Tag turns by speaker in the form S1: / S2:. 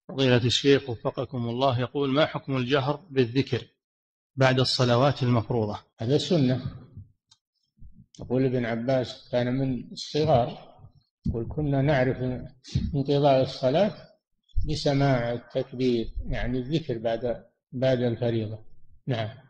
S1: فضيلة الشيخ وفقكم الله، يقول: ما حكم الجهر بالذكر بعد الصلوات المفروضة؟
S2: هذا سنة. يقول ابن عباس كان من الصغار يقول كنا نعرف انقضاء الصلاة بسماع التكبير، يعني الذكر بعد الفريضة. نعم.